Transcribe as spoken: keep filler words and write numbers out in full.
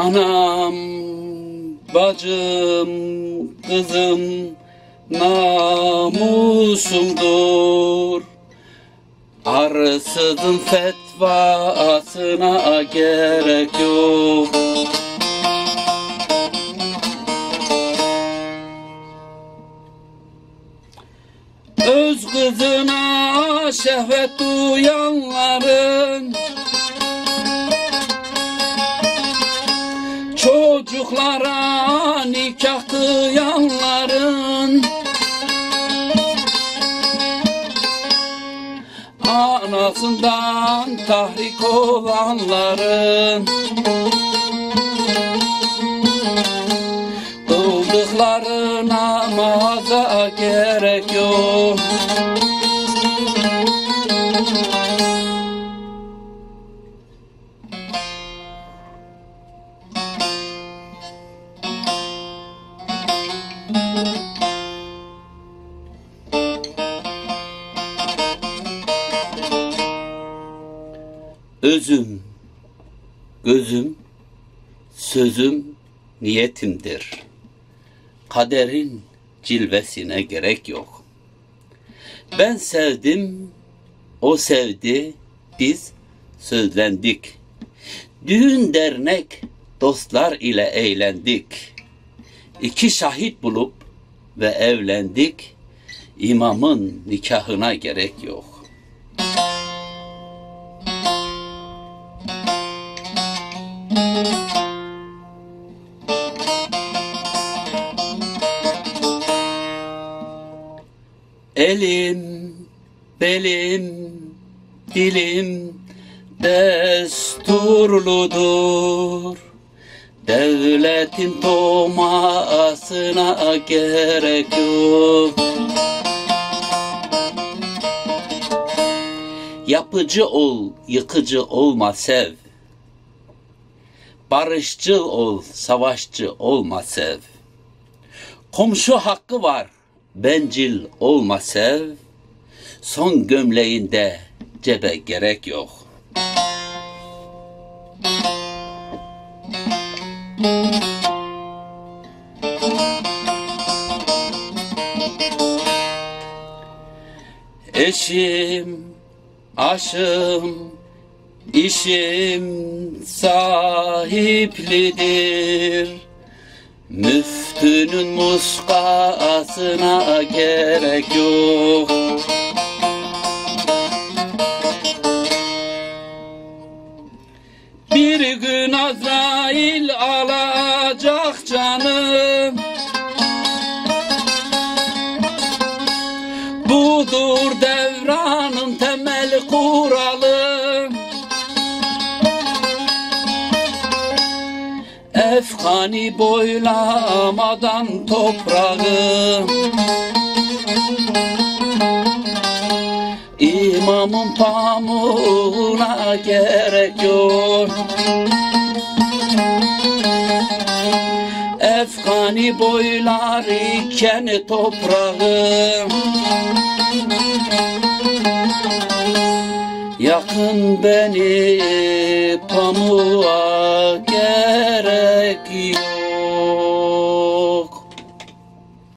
Anam, bacım, kızım namusumdur. Arsızın fetvasına gerek yok. Öz kızına şehvet duyanların, çocuklara nikah kıyanların, anasından tahrik olanların kıldıkları namaza gerek yok. Özüm, gözüm, sözüm, niyetimdir. Kaderin cilvesine gerek yok. Ben sevdim, o sevdi, biz sözlendik. Düğün dernek, dostlar ile eğlendik. İki şahit bulup ve evlendik. İmamın nikahına gerek yok. Elim, belim, dilim desturludur. Devletin tomasına gerek yok. Yapıcı ol, yıkıcı olma sev. Barışçıl ol, savaşçı olma sev. Komşu hakkı var, bencil olma sev. Son gömleğinde cebe gerek yok. Eşim, aşım, işim sahiplidir. Müftünün muskasına gerek yok. Bir gün Azrail alacak canım. Budur devranın temel kuralı. Efkani boylamadan toprağı. İmamın pamuğuna gerek yok. Efkani boylar iken toprağı. Yakın beni pamuğa gerek